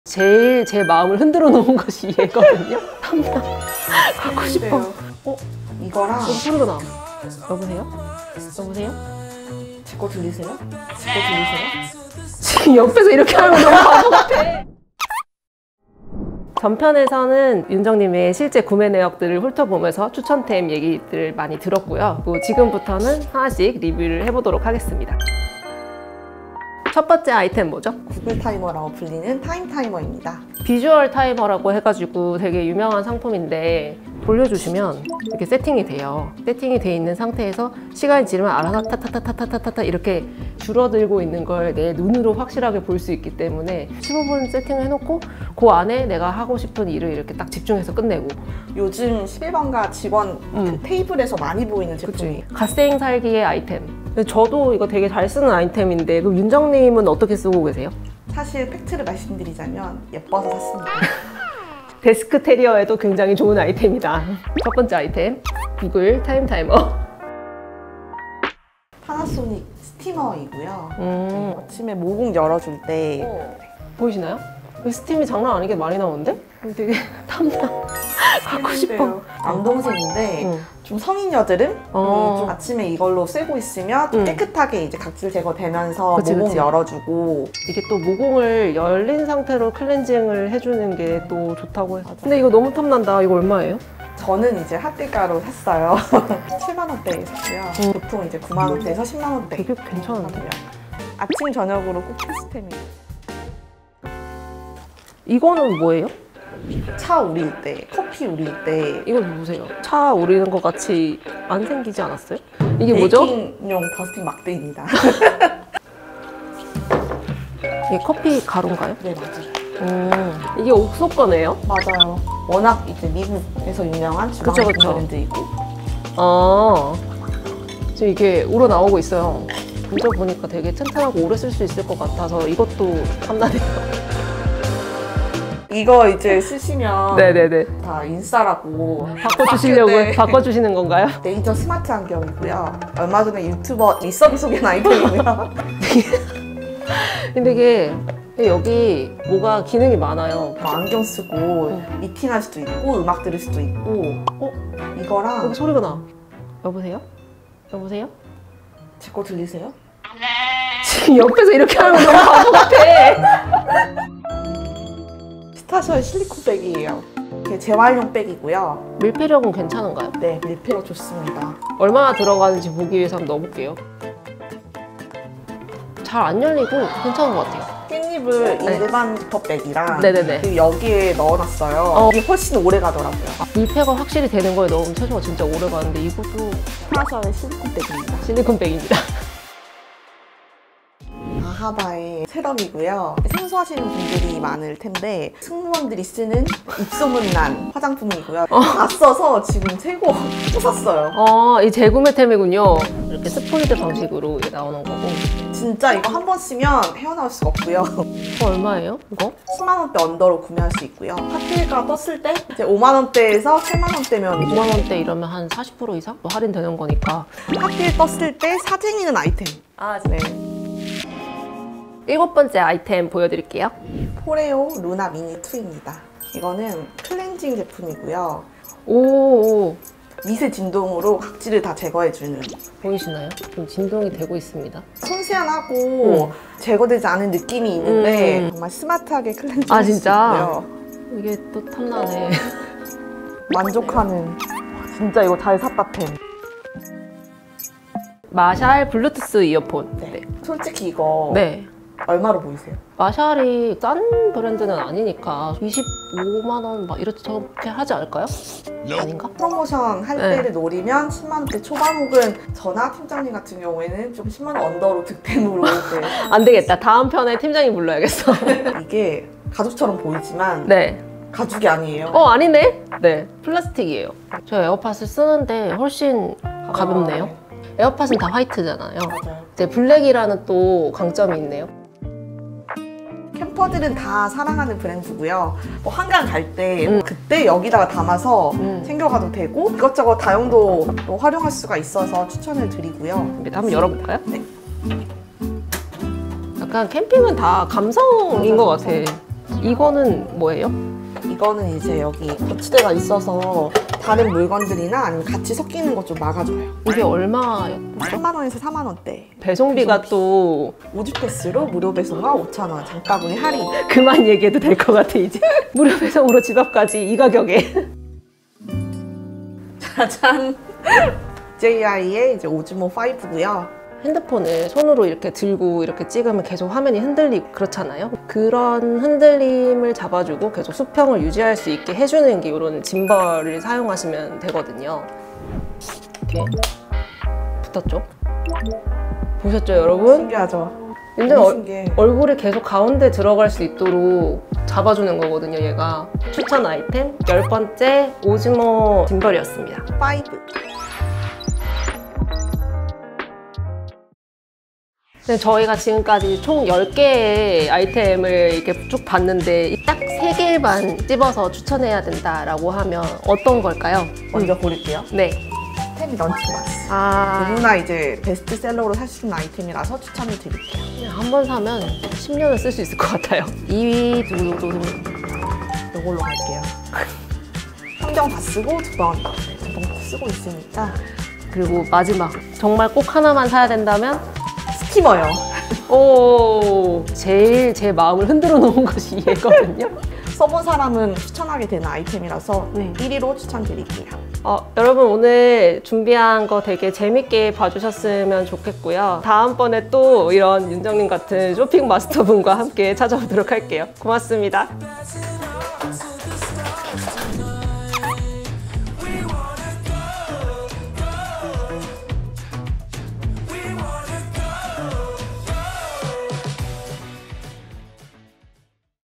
제일 제 마음을 흔들어 놓은 것이 얘거든요. 탐나. 갖고 싶어. 이거랑 소리가 나. 여보세요? 여보세요? 제 거 들리세요? 제 거 들리세요? 지금 옆에서 이렇게 하면 너무 바보 같아. 전편에서는 윤정님의 실제 구매 내역들을 훑어보면서 추천템 얘기들을 많이 들었고요. 지금부터는 하나씩 리뷰를 해보도록 하겠습니다. 첫 번째 아이템 뭐죠? 구글 타이머라고 불리는 타이머입니다. 비주얼 타이머라고 해가지고 되게 유명한 상품인데 돌려주시면 이렇게 세팅이 돼요. 세팅이 돼 있는 상태에서 시간이 지르면 알아서 타타타타타타타 이렇게 줄어들고 있는 걸 내 눈으로 확실하게 볼 수 있기 때문에 15분 세팅을 해놓고 그 안에 내가 하고 싶은 일을 이렇게 딱 집중해서 끝내고. 요즘 11번가 직원 그 테이블에서 많이 보이는 제품이 갓생 살기의 아이템. 저도 이거 되게 잘 쓰는 아이템인데 그럼 윤정님은 어떻게 쓰고 계세요? 사실 팩트를 말씀드리자면 예뻐서 샀습니다. 데스크 테리어에도 굉장히 좋은 아이템이다. 첫 번째 아이템, 구글 타이머. 파나소닉 스티머이고요. 아침에 모공 열어줄 때 보이시나요? 스팀이 장난 아니게 많이 나오는데? 되게 탐나. 갖고 싶어. 남동생인데 좀 성인 여드름? 좀 아침에 이걸로 쓰고 있으면 좀 깨끗하게 이제 각질 제거되면서 모공 열어주고. 이게 또 모공을 열린 상태로 클렌징을 해주는 게 또 좋다고 해서. 근데 이거 너무 탐난다. 이거 얼마예요? 저는 이제 핫딜가로 샀어요. 7만 원대에 샀고요. 보통 이제 9만 원대에서 10만 원대. 되게 괜찮은데요? 아침 저녁으로 꼭 필수템이에요. 이거는 뭐예요? 차 우릴 때, 커피 우릴 때. 이거 보세요. 차 우리는 것 같이 안 생기지 않았어요? 이게 뭐죠? 베이킹용 더스팅 막대입니다. 이게 커피 가루인가요? 네, 맞아요. 이게 옥소 거네요? 맞아요. 워낙 이제 미국에서 유명한 주방 브랜드이고. 지금 이게 우러나오고 있어요. 만져보니까 되게 튼튼하고 오래 쓸 수 있을 것 같아서 이것도 탐나네요. 이거 이제 쓰시면 네네네. 다 인싸라고 바꿔주시려고 바꿔주시는 건가요? 레이저 스마트 안경이고요. 얼마 전에 유튜버 일석이 소개한 아이템이고요. 근데 이게 여기 뭐가 기능이 많아요. 안경 쓰고 미팅할 수도 있고 음악 들을 수도 있고. 이거랑 여기 소리가 나. 여보세요? 여보세요? 제 거 들리세요? 지금 옆에서 이렇게 하면 너무 바보 같아. 스타셔의 실리콘 백이에요. 이게 재활용 백이고요. 밀폐력은 괜찮은가요? 네, 밀폐력 좋습니다. 얼마나 들어가는지 보기 위해서 한번 넣어볼게요. 잘 안 열리고 괜찮은 것 같아요. 깻잎을 일반 지퍼백이랑 네네네. 그리고 여기에 넣어놨어요. 이게 훨씬 오래 가더라고요. 밀폐가 확실히 되는 거에 넣으면 최소가 진짜 오래 가는데 이것도 스타셔의 실리콘 백입니다. 실리콘 백입니다. 아하바의 세럼이고요. 생소하시는 분들이 많을 텐데 승무원들이 쓰는 입소문난 화장품이고요. 다 써서 지금 최고 또 샀어요. 이 재구매템이군요. 이렇게 스포이드 방식으로 나오는 거고. 진짜 이거 한 번 쓰면 헤어나올 수가 없고요. 이거 얼마예요? 이거? 10만 원대 언더로 구매할 수 있고요. 핫딜가 떴을 때 이제 5만 원대에서 8만 원대면 5만 원대 이러면 한 40% 이상 할인되는 거니까. 핫딜 떴을 때 사쟁이는 아이템. 네. 7번째 아이템 보여드릴게요. 포레오 루나 미니 2입니다. 이거는 클렌징 제품이고요. 오, 미세 진동으로 각질을 다 제거해주는. 보이시나요? 좀 진동이 되고 있습니다. 섬세하고 제거되지 않은 느낌이 있는데 정말 스마트하게 클렌징 진짜? 이게 또 탐나네. 만족하는. 진짜 이거 잘 샀다 템. 마샬 블루투스 이어폰. 네. 솔직히 이거 네. 얼마로 보이세요? 마샬이 싼 브랜드는 아니니까 25만 원 막 이렇게 하지 않을까요? 아닌가? 프로모션 할 때를 노리면 10만 원대 초반 혹은 저나 팀장님 같은 경우에는 좀 10만 원 언더로 득템으로 안 되겠다. 다음 편에 팀장님 불러야겠어. 이게 가죽처럼 보이지만 네. 가죽이 아니에요. 아니네? 네. 플라스틱이에요. 저 에어팟을 쓰는데 훨씬 가볍네요. 에어팟은 다 화이트잖아요. 맞아요. 이제 블랙이라는 또 강점이 있네요. 캠퍼들은 다 사랑하는 브랜드고요. 뭐 한강 갈 때 그때 여기다가 담아서 챙겨가도 되고 이것저것 다용도 또 활용할 수가 있어서 추천을 드리고요. 한번 열어볼까요? 네. 약간 캠핑은 다 감성인 것 같아. 이거는 뭐예요? 이거는 이제 여기 거치대가 있어서 다른 물건들이나 아니면 같이 섞이는 것 좀 막아줘요. 이게 얼마였죠? 3만 원에서 4만 원대. 배송비가 또 5주 패스로 무료 배송과 5천 원 장바구니 할인. 그만 얘기해도 될 것 같아 이제. 무료 배송으로 집 앞까지 이 가격에. 짜잔. DJI의 이제 오즈모 5고요. 핸드폰을 손으로 이렇게 들고 이렇게 찍으면 계속 화면이 흔들리고 그렇잖아요. 그런 흔들림을 잡아주고 계속 수평을 유지할 수 있게 해주는 게 이런 짐벌을 사용하시면 되거든요. 이렇게 붙었죠? 보셨죠, 여러분? 신기하죠? 근데 너무 신기해. 얼굴이 계속 가운데 들어갈 수 있도록 잡아주는 거거든요, 얘가. 추천 아이템 10번째 오즈모 짐벌이었습니다. 5. 네, 저희가 지금까지 총 10개의 아이템을 이렇게 쭉 봤는데 딱 3개만 집어서 추천해야 된다라고 하면 어떤 걸까요? 먼저 고를게요. 네. 스탠 런치박스. 아, 누구나 이제 베스트셀러로 살 수 있는 아이템이라서 추천을 드릴게요. 한 번 사면 10년을 쓸 수 있을 것 같아요. 2위 두두두두. 이걸로 갈게요. 한경 다 쓰고 두 번 쓰고 있으니까. 그리고 마지막. 정말 꼭 하나만 사야 된다면 스티머요. 오, 제일 제 마음을 흔들어 놓은 것이 얘거든요. 써본 사람은 추천하게 되는 아이템이라서 네. 1위로 추천드릴게요. 여러분 오늘 준비한 거 되게 재밌게 봐주셨으면 좋겠고요. 다음번에 또 이런 윤정님 같은 쇼핑 마스터분과 함께 찾아오도록 할게요. 고맙습니다.